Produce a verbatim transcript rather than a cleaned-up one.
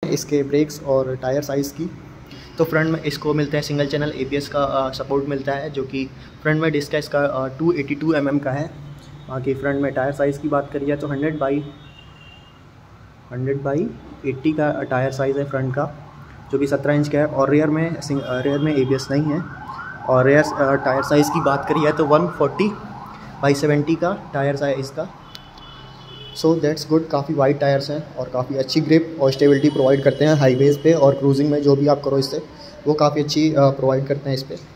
इसके ब्रेक्स और tyre size की। तो फ्रंट में इसको मिलते हैं सिंगल चैनल एबीएस का सपोर्ट मिलता है, जो कि फ्रंट में डिस्क का इसका two eighty two M M का है। बाकी फ्रंट में टायर साइज़ की बात करिए तो hundred by hundred by eighty का टायर साइज़ है फ्रंट का, जो कि सत्रह इंच का है। और रेयर में रेयर में एबीएस नहीं है। और रेयर टायर साइज़ की बात करिए तो वन फोर्टी बाई सेवेंटी का टायर साइज़ का। सो दैट्स गुड, काफ़ी वाइड टायर्स हैं और काफ़ी अच्छी ग्रिप और स्टेबिलिटी प्रोवाइड करते हैं हाईवेज़ पे, और क्रूजिंग में जो भी आप करो इससे वो काफ़ी अच्छी प्रोवाइड करते हैं इस पर।